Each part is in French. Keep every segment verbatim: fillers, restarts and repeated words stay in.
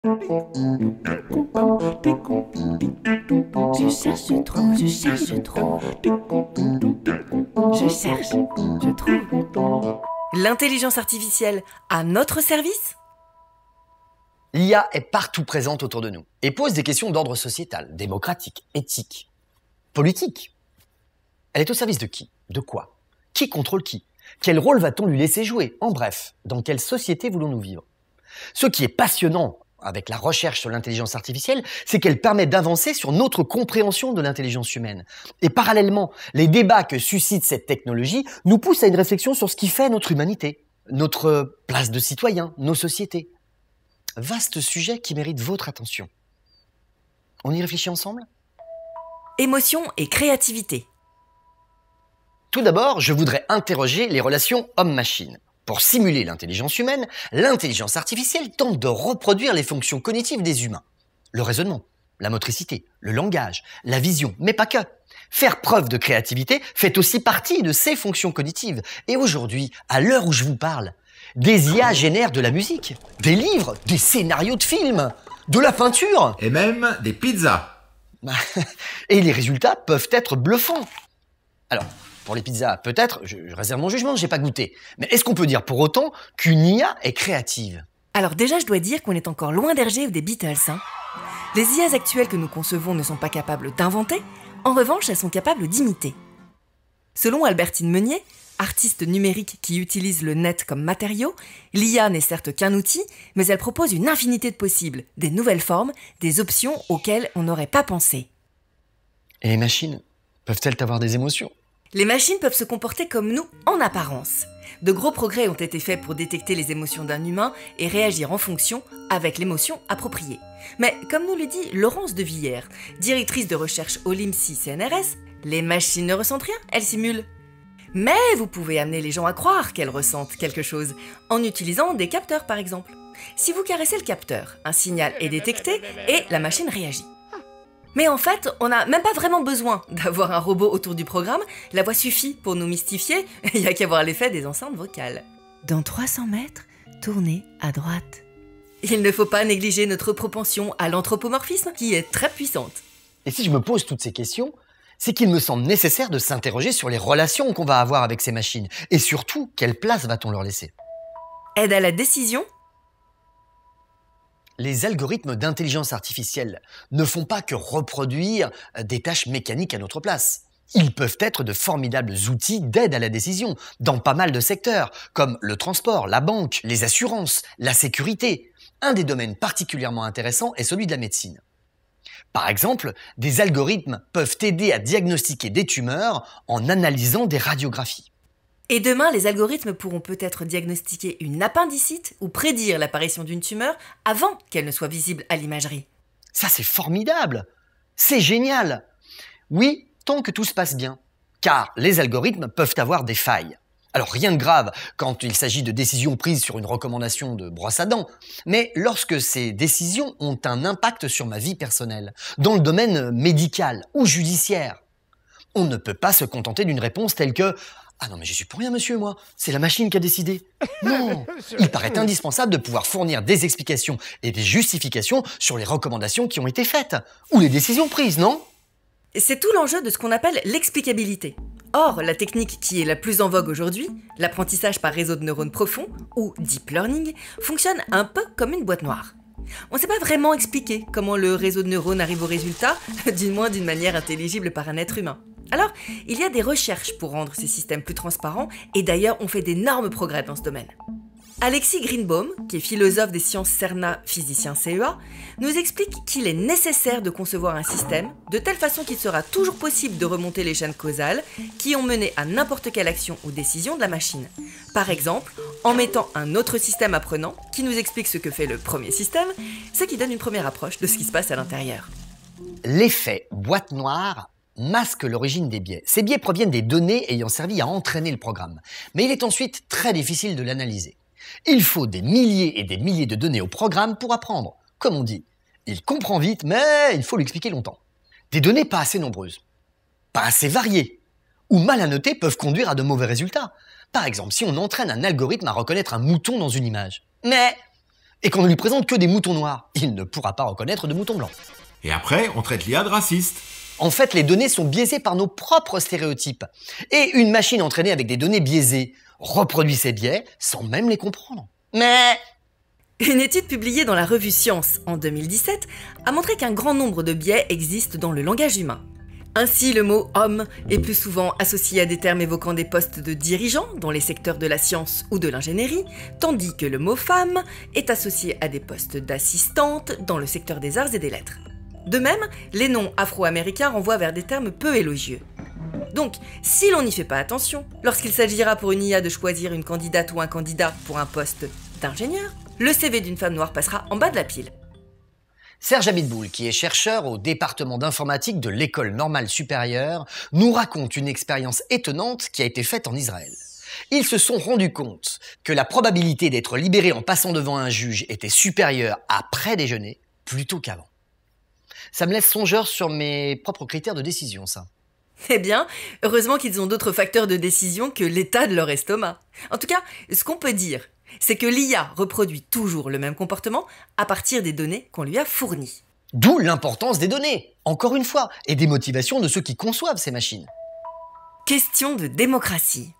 Je cherche trop, je cherche trop. Je cherche, je trouve. L'intelligence artificielle à notre service ? L'I A est partout présente autour de nous et pose des questions d'ordre sociétal, démocratique, éthique, politique. Elle est au service de qui ? De quoi ? Qui contrôle qui ? Quel rôle va-t-on lui laisser jouer ? En bref, dans quelle société voulons-nous vivre ? Ce qui est passionnant avec la recherche sur l'intelligence artificielle, c'est qu'elle permet d'avancer sur notre compréhension de l'intelligence humaine. Et parallèlement, les débats que suscite cette technologie nous poussent à une réflexion sur ce qui fait notre humanité, notre place de citoyen, nos sociétés. Vaste sujet qui mérite votre attention. On y réfléchit ensemble ? Émotion et créativité. Tout d'abord, je voudrais interroger les relations homme-machine. Pour simuler l'intelligence humaine, l'intelligence artificielle tente de reproduire les fonctions cognitives des humains. Le raisonnement, la motricité, le langage, la vision, mais pas que. Faire preuve de créativité fait aussi partie de ces fonctions cognitives. Et aujourd'hui, à l'heure où je vous parle, des I A génèrent de la musique, des livres, des scénarios de films, de la peinture. Et même des pizzas. Et les résultats peuvent être bluffants. Alors, pour les pizzas, peut-être, je, je réserve mon jugement, j'ai pas goûté. Mais est-ce qu'on peut dire pour autant qu'une I A est créative ? Alors déjà, je dois dire qu'on est encore loin d'Hergé ou des Beatles. Hein. Les I As actuelles que nous concevons ne sont pas capables d'inventer, en revanche, elles sont capables d'imiter. Selon Albertine Meunier, artiste numérique qui utilise le net comme matériau, l'I A n'est certes qu'un outil, mais elle propose une infinité de possibles, des nouvelles formes, des options auxquelles on n'aurait pas pensé. Et les machines, peuvent-elles avoir des émotions ? Les machines peuvent se comporter comme nous en apparence. De gros progrès ont été faits pour détecter les émotions d'un humain et réagir en fonction avec l'émotion appropriée. Mais comme nous le dit Laurence de Villers, directrice de recherche au l'IMSI C N R S, les machines ne ressentent rien, elles simulent. Mais vous pouvez amener les gens à croire qu'elles ressentent quelque chose en utilisant des capteurs par exemple. Si vous caressez le capteur, un signal est détecté et la machine réagit. Mais en fait, on n'a même pas vraiment besoin d'avoir un robot autour du programme, la voix suffit pour nous mystifier, il n'y a qu'à voir l'effet des enceintes vocales. Dans trois cents mètres, tournez à droite. Il ne faut pas négliger notre propension à l'anthropomorphisme qui est très puissante. Et si je me pose toutes ces questions, c'est qu'il me semble nécessaire de s'interroger sur les relations qu'on va avoir avec ces machines et surtout, quelle place va-t-on leur laisser ? Aide à la décision ? Les algorithmes d'intelligence artificielle ne font pas que reproduire des tâches mécaniques à notre place. Ils peuvent être de formidables outils d'aide à la décision dans pas mal de secteurs, comme le transport, la banque, les assurances, la sécurité. Un des domaines particulièrement intéressants est celui de la médecine. Par exemple, des algorithmes peuvent aider à diagnostiquer des tumeurs en analysant des radiographies. Et demain, les algorithmes pourront peut-être diagnostiquer une appendicite ou prédire l'apparition d'une tumeur avant qu'elle ne soit visible à l'imagerie. Ça, c'est formidable! C'est génial! Oui, tant que tout se passe bien. Car les algorithmes peuvent avoir des failles. Alors rien de grave quand il s'agit de décisions prises sur une recommandation de brosse à dents, mais lorsque ces décisions ont un impact sur ma vie personnelle, dans le domaine médical ou judiciaire, on ne peut pas se contenter d'une réponse telle que « Ah non mais j'y suis pour rien monsieur moi, c'est la machine qui a décidé ». Non, il paraît indispensable de pouvoir fournir des explications et des justifications sur les recommandations qui ont été faites, ou les décisions prises, non ? C'est tout l'enjeu de ce qu'on appelle l'explicabilité. Or, la technique qui est la plus en vogue aujourd'hui, l'apprentissage par réseau de neurones profonds, ou deep learning, fonctionne un peu comme une boîte noire. On ne sait pas vraiment expliquer comment le réseau de neurones arrive au résultat, du moins d'une manière intelligible par un être humain. Alors, il y a des recherches pour rendre ces systèmes plus transparents, et d'ailleurs on fait d'énormes progrès dans ce domaine. Alexis Greenbaum, qui est philosophe des sciences CERNA, physicien C E A, nous explique qu'il est nécessaire de concevoir un système de telle façon qu'il sera toujours possible de remonter les chaînes causales qui ont mené à n'importe quelle action ou décision de la machine. Par exemple, en mettant un autre système apprenant qui nous explique ce que fait le premier système, ce qui donne une première approche de ce qui se passe à l'intérieur. L'effet boîte noire masque l'origine des biais. Ces biais proviennent des données ayant servi à entraîner le programme, mais il est ensuite très difficile de l'analyser. Il faut des milliers et des milliers de données au programme pour apprendre. Comme on dit, il comprend vite, mais il faut l'expliquer longtemps. Des données pas assez nombreuses, pas assez variées, ou mal annotées peuvent conduire à de mauvais résultats. Par exemple, si on entraîne un algorithme à reconnaître un mouton dans une image. Mais et qu'on ne lui présente que des moutons noirs, il ne pourra pas reconnaître de moutons blancs. Et après, on traite l'I A de raciste. En fait, les données sont biaisées par nos propres stéréotypes. Et une machine entraînée avec des données biaisées reproduit ces biais sans même les comprendre. Mais... Une étude publiée dans la revue Science en deux mille dix-sept a montré qu'un grand nombre de biais existent dans le langage humain. Ainsi, le mot « homme » est plus souvent associé à des termes évoquant des postes de dirigeants dans les secteurs de la science ou de l'ingénierie, tandis que le mot « femme » est associé à des postes d'assistante dans le secteur des arts et des lettres. De même, les noms afro-américains renvoient vers des termes peu élogieux. Donc, si l'on n'y fait pas attention, lorsqu'il s'agira pour une I A de choisir une candidate ou un candidat pour un poste d'ingénieur, le C V d'une femme noire passera en bas de la pile. Serge Abitboul, qui est chercheur au département d'informatique de l'École normale supérieure, nous raconte une expérience étonnante qui a été faite en Israël. Ils se sont rendus compte que la probabilité d'être libéré en passant devant un juge était supérieure après déjeuner plutôt qu'avant. Ça me laisse songeur sur mes propres critères de décision, ça. Eh bien, heureusement qu'ils ont d'autres facteurs de décision que l'état de leur estomac. En tout cas, ce qu'on peut dire, c'est que l'I A reproduit toujours le même comportement à partir des données qu'on lui a fournies. D'où l'importance des données, encore une fois, et des motivations de ceux qui conçoivent ces machines. Question de démocratie.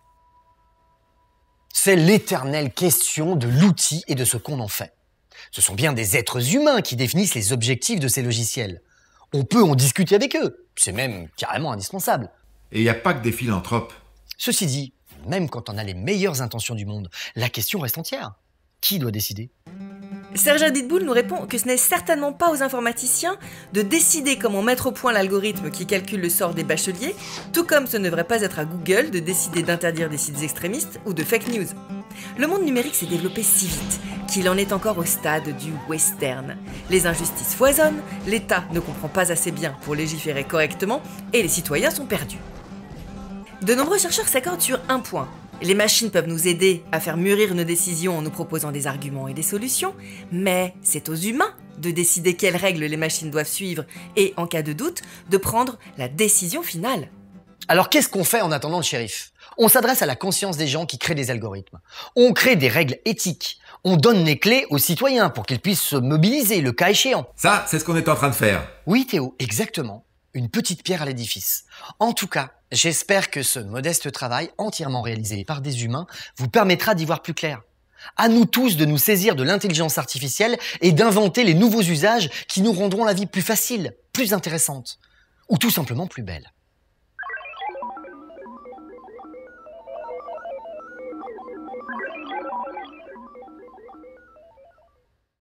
C'est l'éternelle question de l'outil et de ce qu'on en fait. Ce sont bien des êtres humains qui définissent les objectifs de ces logiciels. On peut en discuter avec eux, c'est même carrément indispensable. Et il n'y a pas que des philanthropes. Ceci dit, même quand on a les meilleures intentions du monde, la question reste entière. Qui doit décider ? Serge Abitboul nous répond que ce n'est certainement pas aux informaticiens de décider comment mettre au point l'algorithme qui calcule le sort des bacheliers, tout comme ce ne devrait pas être à Google de décider d'interdire des sites extrémistes ou de fake news. Le monde numérique s'est développé si vite qu'il en est encore au stade du western. Les injustices foisonnent, l'État ne comprend pas assez bien pour légiférer correctement et les citoyens sont perdus. De nombreux chercheurs s'accordent sur un point. Les machines peuvent nous aider à faire mûrir nos décisions en nous proposant des arguments et des solutions, mais c'est aux humains de décider quelles règles les machines doivent suivre et, en cas de doute, de prendre la décision finale. Alors qu'est-ce qu'on fait en attendant le shérif ? On s'adresse à la conscience des gens qui créent des algorithmes. On crée des règles éthiques. On donne les clés aux citoyens pour qu'ils puissent se mobiliser, le cas échéant. Ça, c'est ce qu'on est en train de faire. Oui Théo, exactement. Une petite pierre à l'édifice. En tout cas, j'espère que ce modeste travail, entièrement réalisé par des humains, vous permettra d'y voir plus clair. À nous tous de nous saisir de l'intelligence artificielle et d'inventer les nouveaux usages qui nous rendront la vie plus facile, plus intéressante, ou tout simplement plus belle.